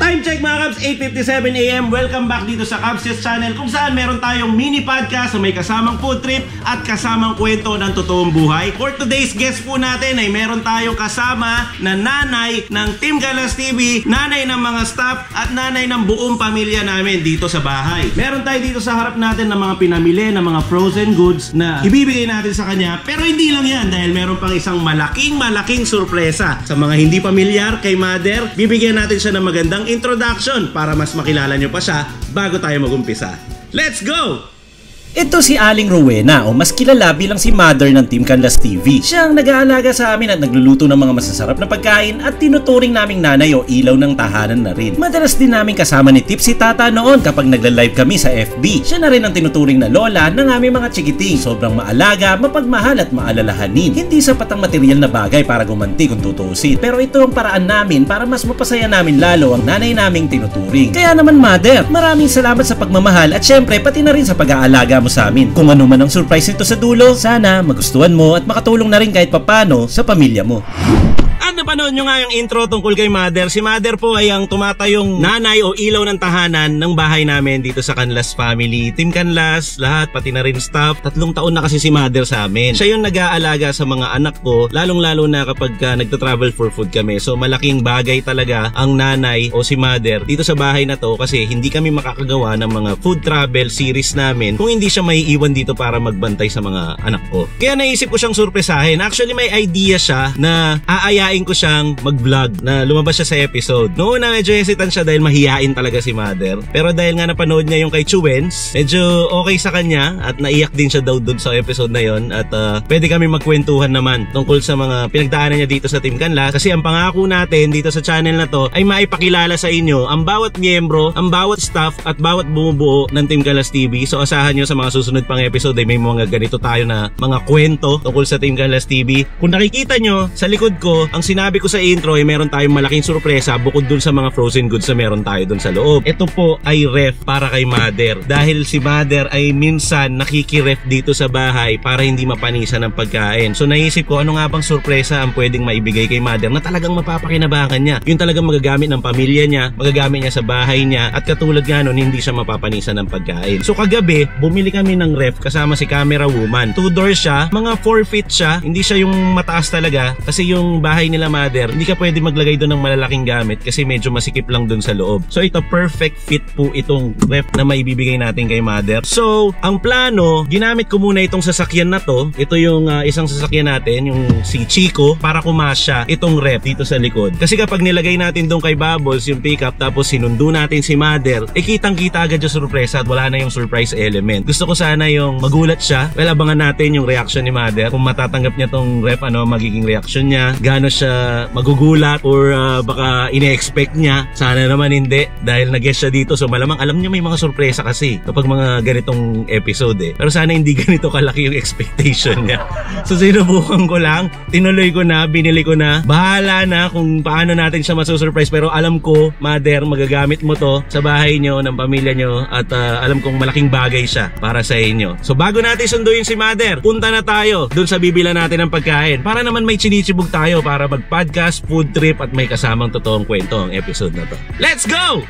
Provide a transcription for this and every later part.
Time check mga Cubs, 8:57 AM. Welcome back dito sa Cubs Channel kung saan meron tayong mini podcast na may kasamang food trip at kasamang kwento ng totoong buhay. For today's guest po natin ay meron tayong kasama na nanay ng Team Canlas TV, nanay ng mga staff at nanay ng buong pamilya namin dito sa bahay. Meron tayo dito sa harap natin ng mga pinamili, ng mga frozen goods na ibibigay natin sa kanya. Pero hindi lang yan dahil meron pang isang malaking sorpresa. Sa mga hindi pamilyar kay Mother, bibigyan natin siya ng magandang introduction para mas makilala nyo pa siya bago tayo mag-umpisa. Let's go! Ito si Aling Rowena o mas kilala bilang si Mother ng Team Canlas TV. Siya ang nag-aalaga sa amin at nagluluto ng mga masasarap na pagkain at tinuturing naming nanay o ilaw ng tahanan na rin. Madalas din namin kasama ni Tip si Tata noon kapag nagla-live kami sa FB. Siya na rin ang tinuturing na lola ng aming mga chikiting. Sobrang maalaga, mapagmahal at maalalahanin. Hindi sapat ang material na bagay para gumanti kung tutuusin. Pero ito ang paraan namin para mas mapasaya namin lalo ang nanay naming tinuturing. Kaya naman Mother, maraming salamat sa pagmamahal at syempre pati na rin sa pag-aalaga mo sa amin. Kung ano man ang surprise nito sa dulo, sana magustuhan mo at makatulong na rin kahit papano sa pamilya mo. At napanood nyo nga yung intro tungkol kay Mother. Si Mother po ay ang tumatayong nanay o ilaw ng tahanan ng bahay namin dito sa Canlas family. Team Canlas, lahat, pati na rin staff. 3 taon na kasi si Mother sa amin. Siya yung nag-aalaga sa mga anak ko, lalong-lalo na kapag nagta-travel for food kami. So malaking bagay talaga ang nanay o si Mother dito sa bahay na to kasi hindi kami makakagawa ng mga food travel series namin kung hindi siya maiiwan dito para magbantay sa mga anak ko. Kaya naisip ko siyang surpresahin. Actually may idea siya na aayain ko siyang mag-vlog na lumabas siya sa episode. Noon na medyo hesitant siya dahil mahihain talaga si Mother. Pero dahil nga napanood niya yung kay Chuwens, medyo okay sa kanya at naiyak din siya daw doon sa episode na yon. At pwede kami magkwentuhan naman tungkol sa mga pinagdaanan niya dito sa Team Canlas. Kasi ang pangako natin dito sa channel na to ay maipakilala sa inyo ang bawat miyembro, ang bawat staff at bawat bumubuo ng Team Canlas TV. So asahan nyo sa mga susunod pang episode ay may mga ganito tayo na mga kwento tungkol sa Team Canlas TV. Kung nakikita nyo sa likod ko, ang sinabi ko sa intro ay meron tayong malaking sorpresa bukod dun sa mga frozen goods na meron tayo dun sa loob. Ito po ay ref para kay Mother. Dahil si Mother ay minsan nakikiref dito sa bahay para hindi mapanisan ng pagkain. So naisip ko ano nga bang sorpresa ang pwedeng maibigay kay Mother na talagang mapapakinabangan niya. Yung talagang magagamit ng pamilya niya, magagamit niya sa bahay niya at katulad nga nun hindi siya mapapanisan ng pagkain. So kagabi, bumili kami ng ref kasama si Camera Woman. 2 doors siya, mga 4 feet siya. Hindi siya yung mataas talaga kasi yung bahay nila Mother, hindi ka pwede maglagay doon ng malalaking gamit kasi medyo masikip lang doon sa loob. So ito perfect fit po itong ref na maibibigay natin kay Mother. So ang plano, ginamit ko muna itong sasakyan na to. Ito yung isang sasakyan natin, yung si Chico, para kumasya itong ref dito sa likod. Kasi kapag nilagay natin doon kay Bubbles yung pickup tapos sinundo natin si Mother, kitang kita agad yung surpresa at wala na yung surprise element. Gusto ko sana yung magulat siya. Well, abangan natin yung reaction ni Mother. Kung matatanggap niya tong ref, ano magiging reaction niya, gaano siya magugulat or baka ine-expect niya. Sana naman hindi dahil nag-guess siya dito. So malamang alam niya may mga sorpresa kasi kapag mga ganitong episode eh. Pero sana hindi ganito kalaki yung expectation niya. So sinubukan ko lang, tinuloy ko na, binili ko na. Bahala na kung paano natin siya masusurprise. Pero alam ko, Mother, magagamit mo to sa bahay nyo, ng pamilya nyo at alam kong malaking bagay siya para sa inyo. So bago natin sunduin si Mother, punta na tayo dun sa bibila natin ng pagkain para naman may chinichibog tayo para mag-podcast, food trip at may kasamang totoong kwento ang episode na to. Let's go!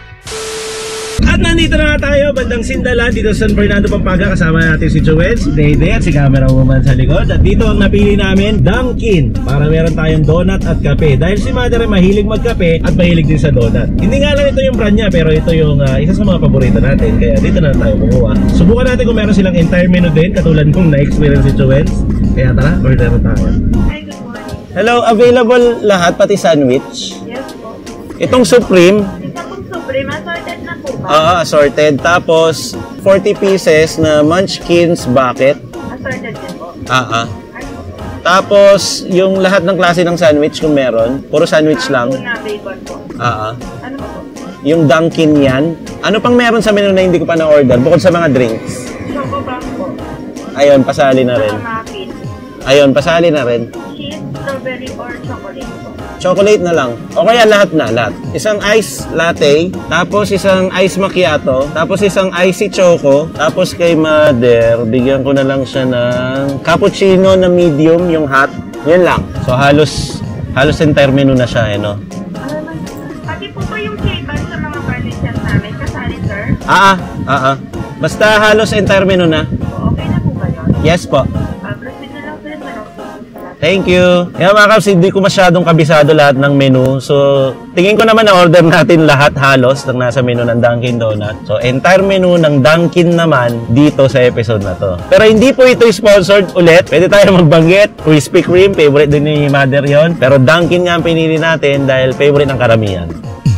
At nandito na tayo, bandang Sindalan, dito sa San Fernando, Pampanga. Kasama natin si Chuwens, si Dede at si Camera Woman sa likod. At dito ang napili namin, Dunkin. Para meron tayong donut at kape. Dahil si Mother ay mahilig magkape at mahilig din sa donut. Hindi nga lang ito yung brand niya, pero ito yung isa sa mga paborito natin. Kaya dito na tayo kumuha. Subukan natin kung meron silang entire menu din, katulad kong na-experience si Chuwens. Kaya tara, order na tayo. Hi, good morning. Hello, available lahat pati sandwich? Yes po. Itong Supreme? Itong Supreme, assorted na po ba? Assorted. Tapos 40 pieces na Munchkins bucket. Assorted din po. Tapos yung lahat ng klase ng sandwich kung meron, puro sandwich lang. Tuna, bacon po. Ano po? Yung Dunkin yan. Ano pang meron sa menu na hindi ko pa na-order bukod sa mga drinks? Choco bang po. Ayun, pasali na rin. Muffin. Ayun, pasali na rin. Cheese, strawberry, or chocolate po. Chocolate na lang. O kaya lahat na, lahat. Isang ice latte, tapos isang ice macchiato, tapos isang icy choco, tapos kay Mother, bigyan ko na lang siya ng cappuccino na medium, yung hot. Yan lang. So halos entire menu na siya, no? Pati po ba yung cake sa mga Basta halos entire menu na. Okay na po ba yun? Yes po. Proceed na lang sila sa Thank you. Kaya mga Kabs, hindi ko masyadong kabisado lahat ng menu. So, tingin ko naman na order natin lahat halos ng nasa menu ng Dunkin Donut. So, entire menu ng Dunkin naman dito sa episode na to. Pero hindi po ito sponsored ulit. Pwede tayo magbanggit. Krispy Kreme, favorite din ni Mother yon. Pero Dunkin nga ang pinili natin dahil favorite ng karamihan.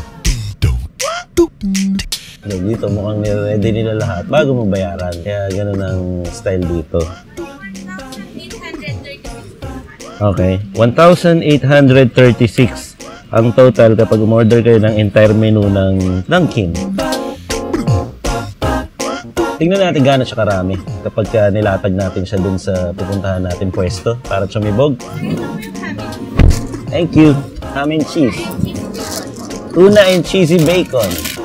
Dito mukhang nire-ready nila lahat bago mo bayaran. Kaya ganun ang style dito. Okay, 1,836 ang total kapag umorder kayo ng entire menu ng Dunkin. Tingnan natin gaano siya karami kapag nilatag natin siya dun sa pupuntahan natin pwesto para sumibog. Thank you. Ham and cheese. Tuna and cheesy bacon.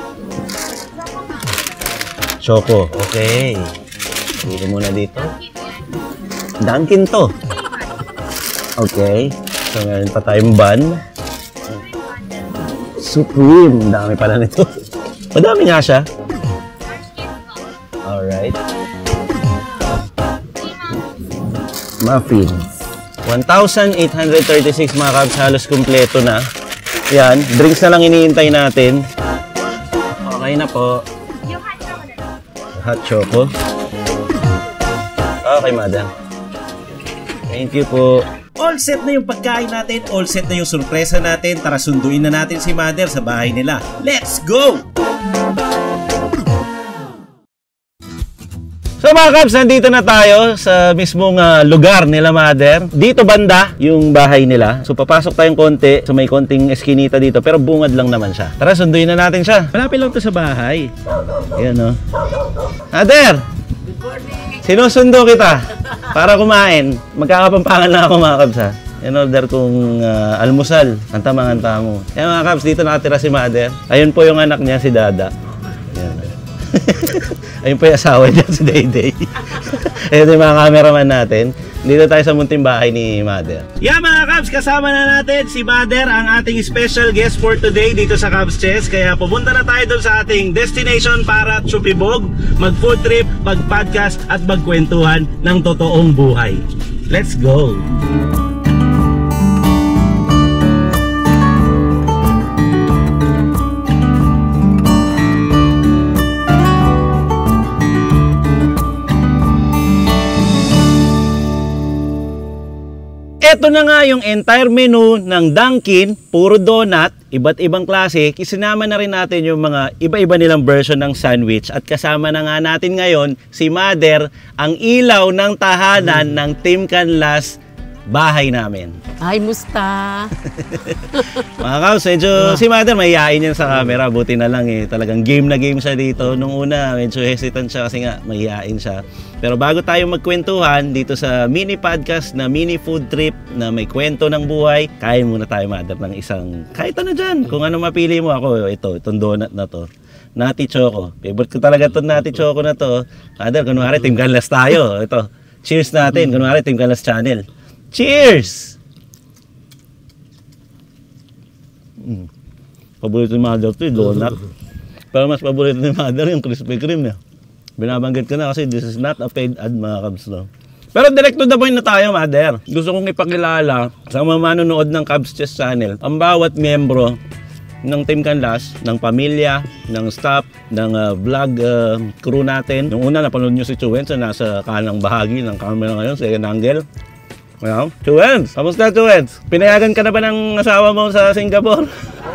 Choco. Okay. Dito muna dito. Dunkin to. Okay. So, meron pa tayong bun. Supreme. Dami pala nito. Madami nga siya. Alright. Muffins. 1,836 mga Kabs. Halos kumpleto na. Yan. Drinks na lang iniintay natin. Okay na po. Hot choco. Okay, madam. Thank you po. All set na yung pagkain natin, all set na yung sorpresa natin. Tara sunduin na natin si Mother sa bahay nila. Let's go! So mga Kabs, nandito na tayo sa mismong lugar nila Mother. Dito banda yung bahay nila. So papasok tayong konti. So may konting eskinita dito pero bungad lang naman siya. Tara sunduin na natin siya. Malapit lang to sa bahay. Ayan o. Mother! Sinusundo kita para kumain. Magkakapampangan lang ako mga Kabs ha. In order kong almusal. Ang tamang-anta mo. Kaya mga Kabs, dito nakatira si Mother. Ayun po yung anak niya, si Dada. Ayan. Ayun po yung asawa niya, si Dayday. Ayun yung mga cameraman natin. Dito tayo sa munting bahay ni Mother. Yeah mga Kabs, kasama na natin si Mother, ang ating special guest for today dito sa Kabs Chess. Kaya pupunta na tayo doon sa ating destination para sumibog, mag-food trip, mag-podcast at magkwentuhan ng totoong buhay. Let's go! Ito na nga yung entire menu ng Dunkin, puro donut, iba't ibang klase. Isinama na rin natin yung mga iba-iba nilang version ng sandwich. At kasama na nga natin ngayon si Mother, ang ilaw ng tahanan ng Team Canlas bahay namin. Ay, musta? Mga Kabs, medyo si Mother mahihain yan sa camera. Buti na lang talagang game na game siya dito. Nung una, medyo hesitant siya kasi nga mahihain siya. Pero bago tayo magkwentuhan dito sa mini podcast na mini food trip na may kwento ng buhay, kain muna tayo Mother ng isang kahit ano dyan. Kung ano mapili mo ako, itong donut na to. Nati Choco. Favorite ko talaga itong Nati Choco na to. Mother, kunwari Team Canlas tayo. Ito, cheers natin. Kunwari Team Canlas channel. Cheers! Paborito ni Mother ito, donut. Pero mas paborito ni Mother yung Krispy Kreme. Binabanggit ko na kasi this is not a paid ad mga Kabs. No? Pero direct to the point na tayo, Mother. Gusto kong ipakilala sa mga manonood ng Kabs Chess Channel ang bawat miyembro ng Team Canlas, ng pamilya, ng staff, ng vlog crew natin. Yung una, napanood nyo si Chuwens na nasa kanang bahagi ng camera ngayon, second angle. Well, Chuwens! Kamusta, Chuwens? Pinayagan ka na ba ng asawa mo sa Singapore?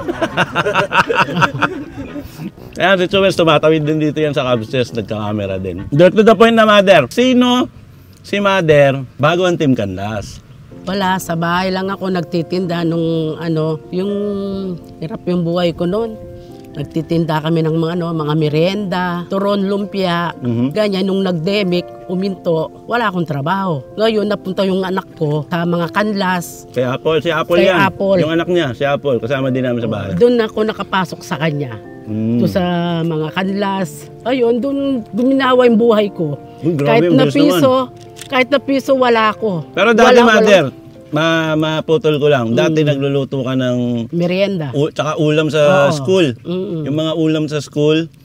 Ayan, si Chuwens, tumatawid din dito yan sa Kabs Chess, nagka-camera din. Direct to the point na, Mother. Sino si Mother bago ang Team Canlas? Wala, sa bahay lang ako nagtitinda nung yung hirap yung buhay ko noon. Nagtitinda kami ng mga merienda, turon, lumpia, ganyan. Nung nag-demic, uminto, wala akong trabaho. Ngayon, napunta yung anak ko sa mga Canlas. Si Apple yan. Apple. Yung anak niya, si Apple, kasama din namin sa bahay. Doon ako nakapasok sa kanya. To sa mga Canlas. Ayun, doon guminawa yung buhay ko. Grabe, kahit na piso, wala ako. Pero dati, Mother, maputol ko lang. Dati nagluluto ka ng merienda. Tsaka ulam sa school. Yung mga ulam sa school,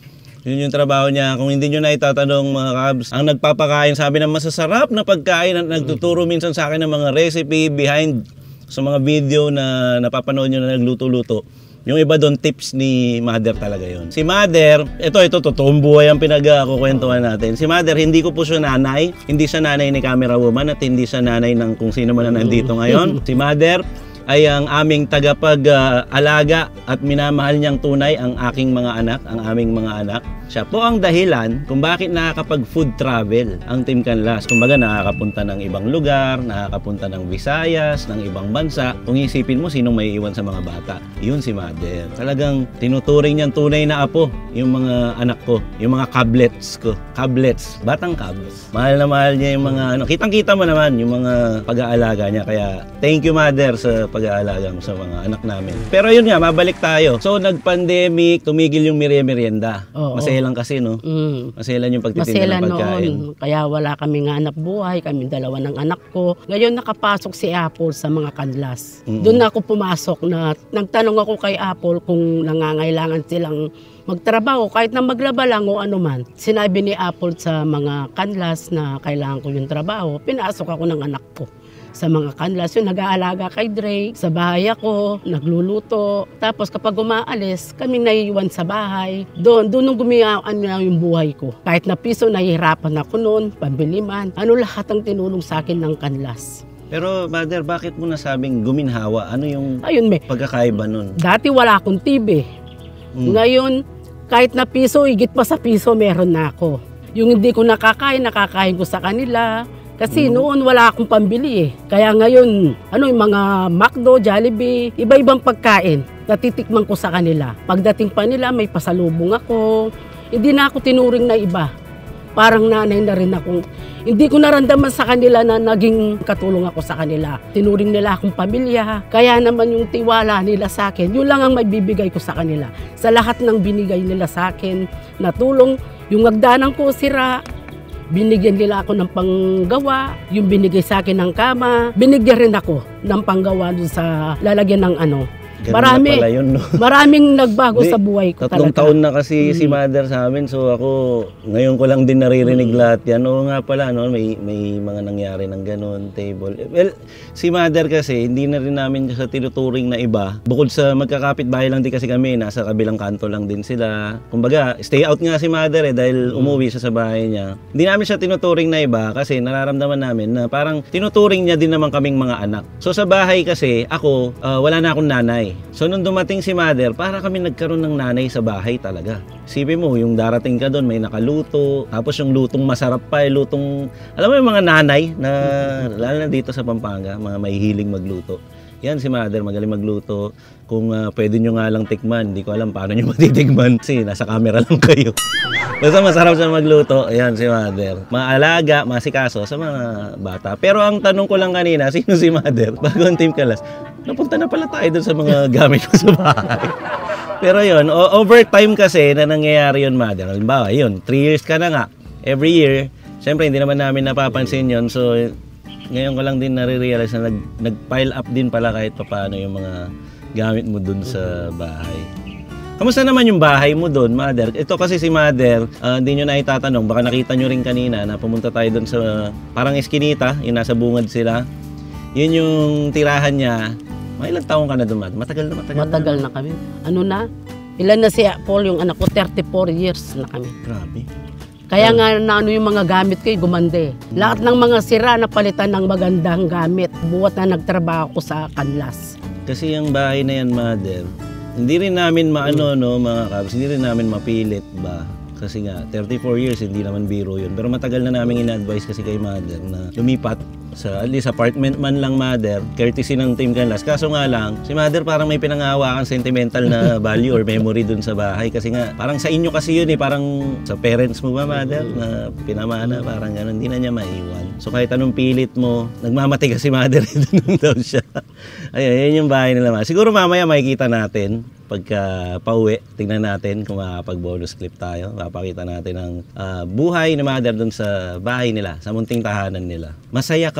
Yun yung trabaho niya. Kung hindi nyo na itatanong mga kabs, ang nagpapakain sabi ng masasarap na pagkain at nagtuturo minsan sa akin ng mga recipe behind sa mga video na napapanood nyo na nagluto-luto. Yung iba doon, tips ni Mother talaga yon. Si Mother, ito, totoong buhay ang pinag-kukwentuhan natin. Si Mother, hindi ko po siya nanay. Hindi siya nanay ni camera woman at hindi siya nanay ng kung sino man na nandito ngayon. Si Mother ay ang aming tagapag-alaga at minamahal niyang tunay ang aking mga anak, ang aming mga anak. Siya po ang dahilan kung bakit nakakapag-food travel ang Team Canlas. Kumbaga nakakapunta ng ibang lugar, nakakapunta ng Visayas, ng ibang bansa. Kung isipin mo, sinong may iwan sa mga bata? Yun si Mother. Talagang tinuturing niyang tunay na apo yung mga anak ko, yung mga cablets ko. Cablets, batang cabs. Mahal na mahal niya yung mga kitang-kita mo naman yung mga pag-aalaga niya. Kaya thank you Mother sa pag-aalaga mo sa mga anak namin. Pero yun nga, mabalik tayo. So nag-pandemic, tumigil yung merienda. Masaya lang kasi, no? Maselan yung pagtitinda ng pagkain. Noon. Kaya wala kaming hanap buhay, kami dalawa ng anak ko. Ngayon nakapasok si Apple sa mga Canlas. Doon ako pumasok na nagtanong ako kay Apple kung nangangailangan silang magtrabaho, kahit na maglaba lang o ano man. Sinabi ni Apple sa mga Canlas na kailangan ko yung trabaho, pinasok ako ng anak ko sa mga Canlas. Yung nag-aalaga kay Drake, sa bahay ako, nagluluto. Tapos kapag umaalis, kami naiiwan sa bahay. Doon nung gumayaan na yung buhay ko. Kahit na piso, nahihirapan ako noon, pambili man. Lahat ang tinulong sa akin ng Canlas. Pero Mother, bakit mo nasabing guminhawa? Ano yung pagkakaiba nun? Dati wala akong TV. Ngayon, kahit na piso, higit pa sa piso meron na ako. Yung hindi ko nakakain ko sa kanila. Kasi noon wala akong pambili eh. Kaya ngayon, yung mga McDo, Jollibee, iba-ibang pagkain, natitikman ko sa kanila. Pagdating pa nila, may pasalubong ako. Hindi na ako tinuring na iba. Parang nanay na rin ako. Hindi ko naramdaman sa kanila na naging katulong ako sa kanila. Tinuring nila akong pamilya. Kaya naman yung tiwala nila sa akin, yun lang ang maibibigay ko sa kanila. Sa lahat ng binigay nila sa akin na tulong, yung nagdanang ko sira, binigyan nila ako ng panggawa, yung binigay sa akin ng kama, binigyan rin ako ng panggawa dun sa lalagyan ng Maraming nagbago sa buhay ko 3 taon na kasi si Mother sa amin, so ako ngayon ko lang din naririnig lahat yan. Oo nga pala, may mga nangyari ng ganun, table. Well, si Mother kasi hindi na rin namin sa tinuturing na iba. Bukod sa magkakapit bahay lang din kasi kami, nasa kabilang kanto lang din sila. Kumbaga, stay out nga si Mother dahil umuwi siya sa bahay niya. Hindi namin siya tinuturing na iba kasi nararamdaman namin na parang tinuturing niya din naman kaming mga anak. So sa bahay kasi, ako, wala na akong nanay. So nung dumating si Mother, para kami nagkaroon ng nanay sa bahay talaga. Isipin mo, yung darating ka doon, may nakaluto, tapos yung lutong masarap pa, lutong, alam mo yung mga nanay na, lalo na dito sa Pampanga, mga may hiling magluto. Yan si Mother, magaling magluto. Kung pwede nyo nga lang tikman, hindi ko alam paano nyo matitikman kasi nasa camera lang kayo. Basta masarap siya magluto, ayan si Mother. Maalaga, masikaso sa mga bata. Pero ang tanong ko lang kanina, sino si Mother? Bago ang Team Canlas, napunta na pala tayo dun sa mga gamit ko sa bahay. Pero yun, over time kasi na nangyayari yun, Mother. Halimbawa, yun, 3 years ka na nga. Every year, syempre hindi naman namin napapansin yun. So, ngayon ko lang din nare-realize na nag-pile up din pala kahit paano yung mga gamit mo dun sa bahay. Kamusta naman yung bahay mo dun, Mother? Ito kasi si Mother, hindi nyo na itatanong. Baka nakita nyo rin kanina na pumunta tayo dun sa parang eskinita, yung nasa bungad sila. Yun yung tirahan niya. May ilang taong ka na doon, Matagal na. Matagal na kami. Ilan na si Paul, yung anak ko, 34 years na kami. Grabe. Kaya nga yung mga gamit ko, gumanda. Lahat ng mga sira na palitan ng magandang gamit. Buwat na nagtrabaho ko sa Canlas. Kasi yung bahay na yan, Mother, hindi rin namin mga kabs, hindi rin namin mapilit ba? Kasi nga, 34 years, hindi naman biro yun. Pero matagal na namin ina-advise kasi kay Mother na lumipat sa at least apartment man lang, Mother, courtesy ng Team Canlas. Kaso nga lang, si Mother parang may pinangahawakan sentimental na value or memory dun sa bahay. Kasi nga, parang sa inyo kasi yun parang sa parents mo ba, Mother, na pinamana, parang gano'n, hindi na niya maiwan. So kahit anong pilit mo, nagmamati kasi Mother, dun daw siya. Ayun yung bahay nila. Siguro mamaya makikita natin pagka pauwi, tingnan natin kung makapag-bonus clip tayo. Papakita natin ang buhay ni Mother dun sa bahay nila, sa munting tahanan nila. Masaya ka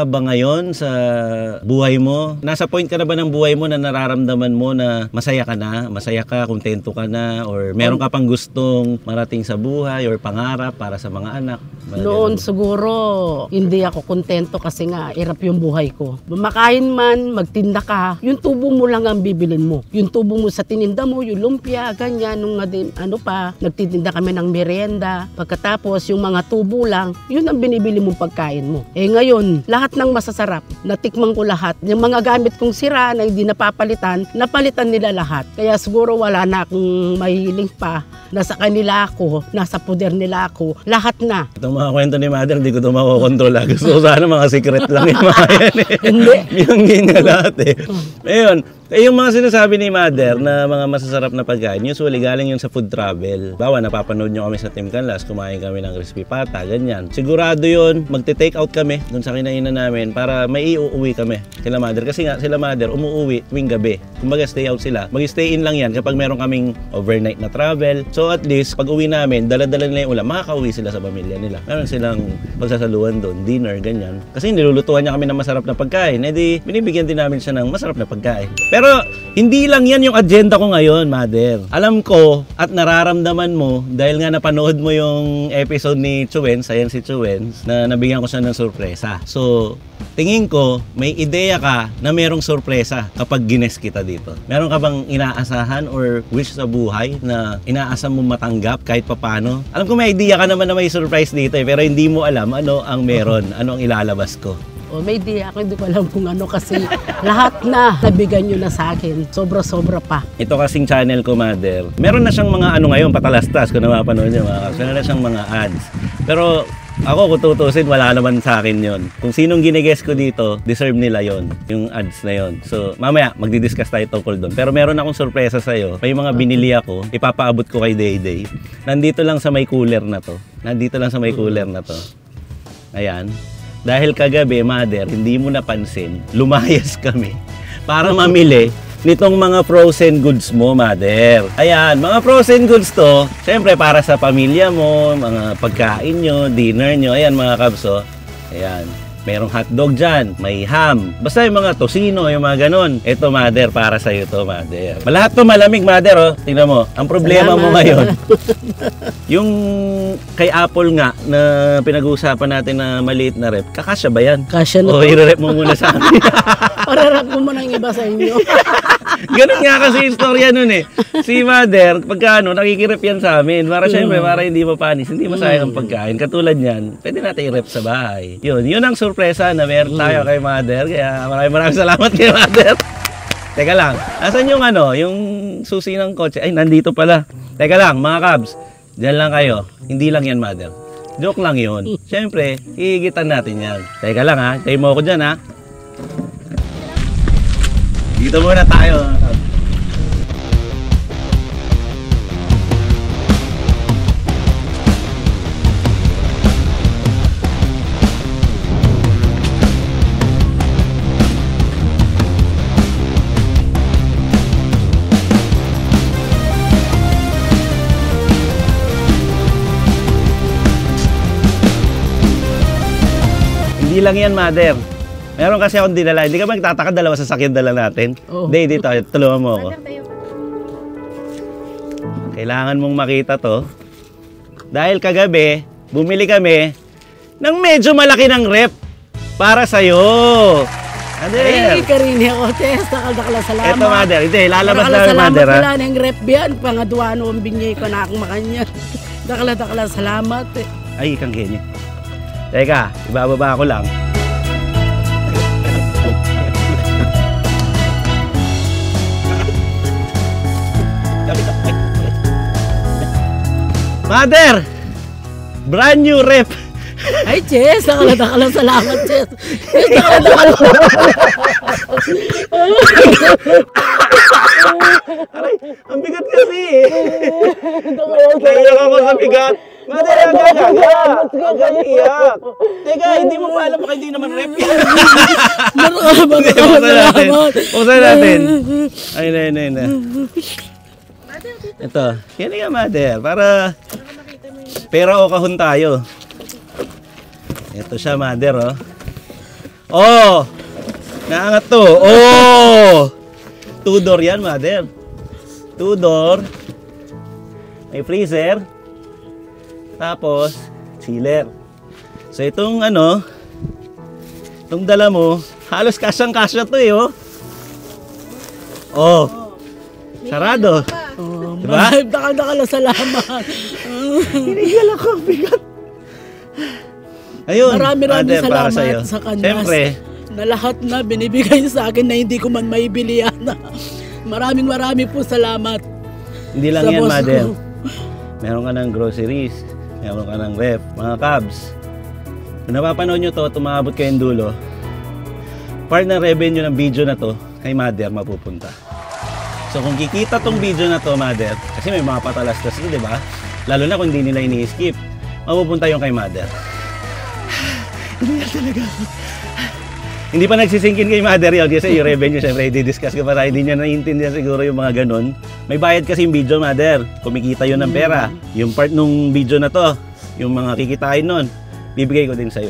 ka ba ngayon sa buhay mo? Nasa point ka na ba ng buhay mo na nararamdaman mo na masaya ka na? Masaya ka, kontento ka na? Or meron ka pang gustong marating sa buhay or pangarap para sa mga anak? Noon siguro, hindi ako kontento kasi nga, hirap yung buhay ko. Bumakain man, magtinda ka, yung tubo mo lang ang bibilin mo. Yung tubo mo sa tininda mo, yung lumpia, ganyan, nung nagtitinda kami ng merienda. Pagkatapos, yung mga tubo lang, yun ang binibili mong pagkain mo. Eh ngayon, lahat ng masasarap, natikman ko lahat. Yung mga gamit kong sira na hindi napapalitan, napalitan nila lahat. Kaya siguro wala na akong mahiling pa. Nasa kanila ako, nasa poder nila ako, lahat na. Itong mga kwento ni Mother, hindi ko ito makokontrol. Gusto ko sana mga secret lang yung mga yan eh. Hindi. Yung ganyan lahat eh. Ayun. Yung mga sinasabi ni Mother na mga masasarap na pagkain, usually galing yun sa food travel. Bawa, napapanood nyo kami sa Team Canlas, kumain kami ng crispy pata, ganyan. Sigurado yun, magte-take out kami dun sa kinainan namin para may iuuwi kami kila Mother. Kasi nga, sila Mother, umuuwi tuwing gabi. Kumbaga, stay out sila. Mag-stay in lang yan kapag meron kaming overnight na travel. So at least, pag uwi namin, dala-dala nila yung ulam, makakauwi sila sa pamilya nila. Meron silang pagsasaluhan doon, dinner, ganyan. Kasi nilulutuan niya kami ng masarap na pagkain. Eh di, binibigyan din namin siya ng masarap na pagkain. Pero hindi lang yan yung agenda ko ngayon, Mother. Alam ko at nararamdaman mo dahil nga napanood mo yung episode ni Chuwens, ayan si Chuwens, na nabigyan ko siya ng sorpresa. So, tingin ko may ideya ka na merong sorpresa kapag gines kita dito. Meron ka bang inaasahan or wish sa buhay na inaasam mo matanggap kahit papano? Alam ko may idea ka naman na may surprise dito pero hindi mo alam ano ang meron, ano ang ilalabas ko. O may idea ako, hindi ko alam kung ano kasi lahat na nabigyan nyo na sa akin. Sobra-sobra pa. Ito kasing channel ko, Mother. Meron na siyang mga ano ngayon, patalastas kung napapanood niyo mga kaps. Meron na siyang mga ads. Pero ako kung tutusin, wala naman sa akin yon. Kung sinong giniguess ko dito, deserve nila yon, yung ads na yon. So mamaya, magdi-discuss tayo tungkol doon. Pero meron akong sorpresa sa'yo. May mga binili ako, ipapaabot ko kay Dayday. Nandito lang sa may cooler na to. Nandito lang sa may cooler na to. Ayan. Dahil kagabi, Mother, hindi mo napansin, lumayas kami para mamili nitong mga frozen goods mo, Mother. Ayan, mga frozen goods to, syempre para sa pamilya mo, mga pagkain nyo, dinner nyo. Ayan mga kabso, ayan. Merong hotdog dyan, may ham. Basta yung mga tosino, yung mga ganon. Ito, Mother, para sa'yo to, Mother. Lahat to malamig, Mother, oh. Tingnan mo. Ang problema mo ngayon, yung kay Apple nga, na pinag-uusapan natin na maliit na rep, kakasya ba yan? Kasya na O, to. i-rep mo muna sa akin. Pararap mo muna yung iba sa inyo. Ganun nga kasi istorya nun eh. Si Mother, pagka ano, nakikirep yan sa amin. Para syempre, para hindi mapanis, hindi masayang ang pagkain. Katulad yan, pwede natin i-rep sa bahay. Yun ang sorpresa na meron tayo kay Mother. Kaya maraming salamat kay Mother. Teka lang, asan yung ano, yung susi ng kotse? Ay, nandito pala. Teka lang, mga kabs, dyan lang kayo. Hindi lang yan, Mother. Joke lang yun. Syempre, hihigitan natin yan. Teka lang ha, tayo mo ako dyan ha. Dito muna tayo. Hindi lang yan, Mother. Meron kasi akong dinala. Hindi ka magtataka, dalawa sasakyan dala natin. Oo. Hindi, dito. Tulungan mo ako. Kailangan mong makita to. Dahil kagabi, bumili kami ng medyo malaki ng rep para sa'yo. Ay, karini ako, Tess. Dakal-dakala, salamat. Ito, Mother. Hindi, lalabas na Dakala, Mother, ha? Wala na yung rep yan. Pangaduano ang binyay ko na akong makanya. Dakala, salamat. Ay, ikang ganyan. Teka, ibababa ko lang. Mother! Brand new rep! Ay, Jess! Dakala, salamat, Jess! Dakala. Aray, ang bigat kasi eh! Naiyak ako sa bigat! Mother, ang iyak! Teka, hindi mo pa alam baka hindi naman rep yan! Buksan natin! Ay, na. Ito, yan nga, Mother, para pera o kahon tayo. Ito siya, Mother, oh. Oh! Naangat to. Oh! 2-door yan, mother. 2-door. May freezer. Tapos, chiller. So, itong ano, itong dala mo, halos kasyang-kasya to eh, oh. Oh. Sarado. Oh, diba? Daka-daka salamat. Hinigal ako, bigat. Ayun, Marami mother, para salamat sa'yo. sa kanya. Siyempre, Na lahat na binibigay sa akin na hindi ko man maibili yan. Maraming po salamat. hindi lang Sa yan, boss mother. ko. Meron ka ng groceries, meron ka ng ref, mga cabs. Kung napapanood nyo to, tumabot kayong dulo, part ng revenue ng video na to, kay mother mapupunta. So kung kikita tong video na to, mother, kasi may mga patalastas to, di ba? Lalo na kung hindi nila ini-skip, mapupunta yung kay mother. Hindi yan talaga. Hindi pa nagsisingkin kay mother yun kasi yung revenue, syempre, i-discuss ko para hindi niya naiintindihan siguro yung mga ganun. May bayad kasi yung video, mother. Kumikita yun ng pera. Yung part nung video na to, yung mga kikitain nun, bibigay ko din sa'yo.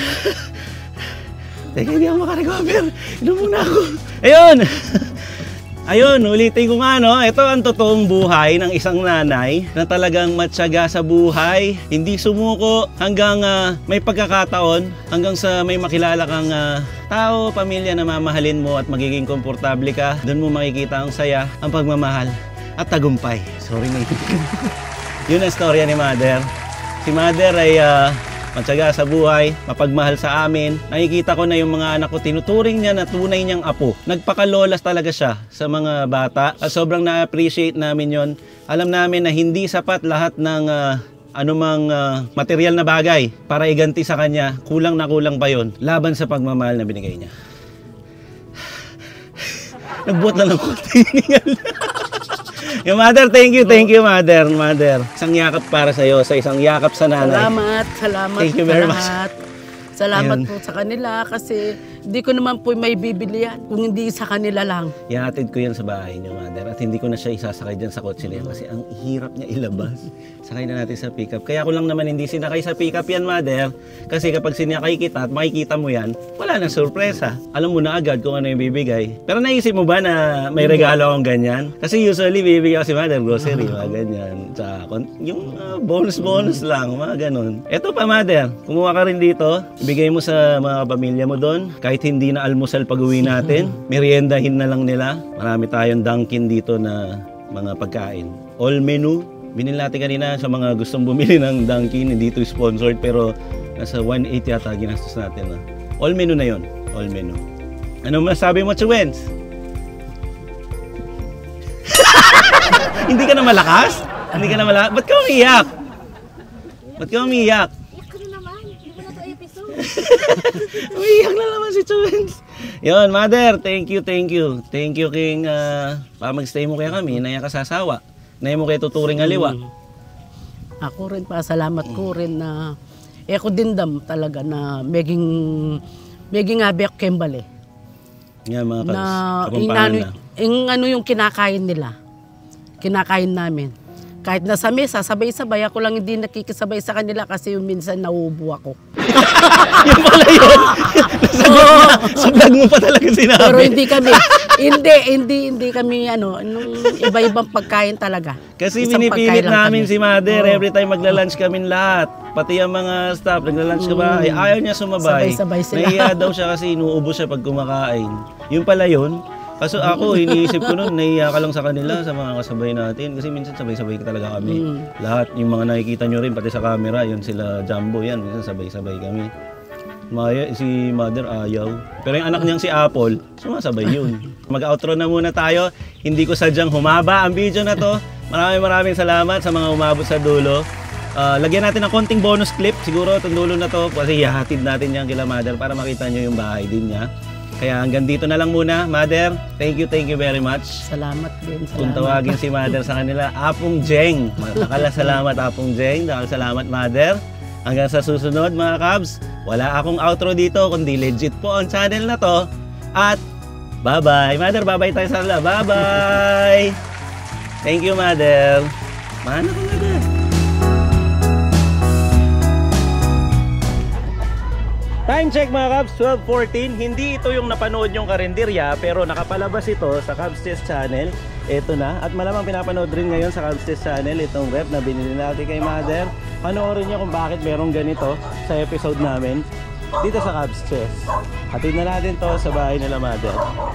Teka, hindi ako makarecover. Inom muna ako. Ayun! Ayun, ulitin ko nga, no? Ito ang totoong buhay ng isang nanay na talagang matyaga sa buhay, hindi sumuko hanggang may pagkakataon, hanggang sa may makilala kang tao, pamilya na mamahalin mo at magiging komportable ka. Doon mo makikita ang saya, ang pagmamahal at tagumpay. Sorry na yun ang storya ni mother. Si mother ay matyaga sa buhay, mapagmahal sa amin. Nakikita ko na yung mga anak ko, tinuturing niya na tunay niyang apo. Nagpakalolas talaga siya sa mga bata at sobrang na-appreciate namin yon. Alam namin na hindi sapat lahat ng anumang material na bagay para iganti sa kanya. Kulang na kulang pa yon laban sa pagmamahal na binigay niya. Nagbuot na ng konti. Yung mother, thank you, mother. Isang yakap para sa'yo, sa isang yakap sa nanay. Salamat. Thank you very much. Salamat Ayun. po sa kanila kasi hindi ko naman po may bibili yan kung hindi sa kanila lang. Ihatid ko yan sa bahay niyo, mother. At hindi ko na siya isasakay dyan sa kotse niya kasi ang hirap niya ilabas. Sakay na natin sa pickup. Kaya ko lang naman hindi sinakay sa pickup yan, mother. Kasi kapag sinakay kita at makikita mo yan, wala nang sorpresa. Alam mo na agad kung ano yung bibigay. Pero naisip mo ba na may regalo akong ganyan? Kasi usually bibigay ako si mother, grocery, mga ganyan. Tsaka yung bonus lang, mga ganun. Eto pa, mother. Kumuha ka rin dito. Ibigay mo sa mga pamilya mo doon. Kahit hindi na almusal pag-uwi natin, meriendahin na lang nila. Marami tayong Dunkin dito na mga pagkain. All menu. Binili natin kanina sa mga gustong bumili ng Dunkin. Hindi ito sponsored pero nasa 180 yata ginastos natin. All menu na yon. All menu. Ano masabi mo, Chuwens? Hindi ka na malakas? Hindi ka na malakas? Ba't ka umiyak? Ba't ka umiyak? Iyak ka na naman. Hindi mo na ito episode. Umiyak na naman si Chuwens. Yun, mother, thank you. Thank you, King. Mag-stay mo kaya kami, naya ka sasawa. Naya mo kayo tuturing aliwa. Ako rin pa, salamat ko rin na ako din dam talaga na maging abek kembali. Yan mga Na karumpahan na. ano yung kinakain nila. Kinakain namin. Kahit nasa mesa, sabay-sabay. Ako lang hindi nakikisabay sa kanila kasi yung minsan nauubo ako. Yan pala yun. Sa vlog mo pa talaga sinabi. Pero hindi kami. hindi kami nung iba-ibang pagkain talaga. Kasi Isang pinipilit pagkain lang namin kami. si mother every time magla-lunch kami lahat. Pati ang mga staff, nagla-lunch ka ba? Ay, ayaw niya sumabay. Sabay-sabay sila. Nahiya daw siya kasi inuubo siya pag kumakain. Yung pala yun. Kaso ako, iniisip ko nun, nahiya ka lang sa kanila, sa mga kasabay natin. Kasi minsan sabay-sabay ka talaga kami. Lahat, yung mga nakikita nyo rin, pati sa camera, yun sila Jumbo yan. Minsan sabay-sabay kami. Si mother ayaw. Pero yung anak niyang si Apple, sumasabay yun. Mag-outro na muna tayo. Hindi ko sadyang humaba ang video na to. Maraming salamat sa mga umabot sa dulo. Lagyan natin ng konting bonus clip. Siguro itong dulo na to. Kasi ihahatid natin yan kila mother para makita nyo yung bahay din niya. Kaya hanggang dito na lang muna, mother. Thank you very much. Salamat din. Kung tawagin si mother sa kanila, Apong Jeng. Salamat Apong Jeng. Salamat mother. Hanggang sa susunod mga kabs, wala akong outro dito kundi legit po ang channel na to. At bye-bye. Mother, bye-bye tayo sa kanila. Bye-bye. Thank you, mother. Mana ko, mother? Time check mga Cubs, 12:14. Hindi ito yung napanood yung karinderya, pero nakapalabas ito sa Cubs Chess Channel. Ito na, at malamang pinapanood rin ngayon sa Cubs Chess Channel itong rep na binili natin kay Mother. Panoorin niyo kung bakit merong ganito sa episode namin dito sa Cubs Chess. Hatid na natin to sa bahay nila Mother.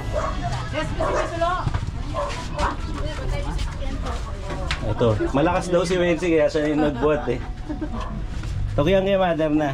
Ito, malakas daw si Wensi kaya siya yung nagbuhat eh. Tokyan kay Mother na.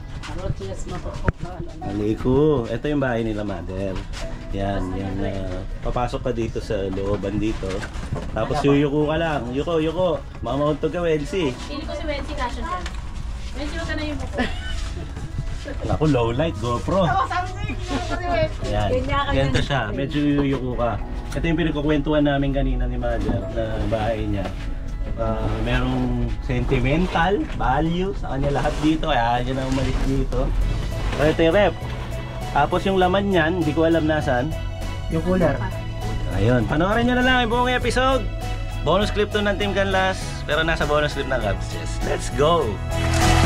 Aliko, ito yung bahay nila Mother. Yan, papasok ka dito sa looban dito. Tapos yuyuko ka lang. Yuko. Mamauntog ka, Wensi. Pili ko si Wensi Cashion yan. Wensi, huwag ka na yung buko. Ako, low light, GoPro. Yan, ganito siya. Medyo yuyuko ka. Ito yung pinagkukwentuhan namin kanina ni Mother na bahay niya. Merong sentimental value sa kanya lahat dito. Kaya yan ang umalis dito. So, ito yung rep. Tapos yung laman niyan, hindi ko alam nasan. Yung cooler. Ayun, panoorin nyo na lang yung buong episode. Bonus clip to ng Team Canlas, pero nasa bonus clip ng Cubs Chess. Let's go!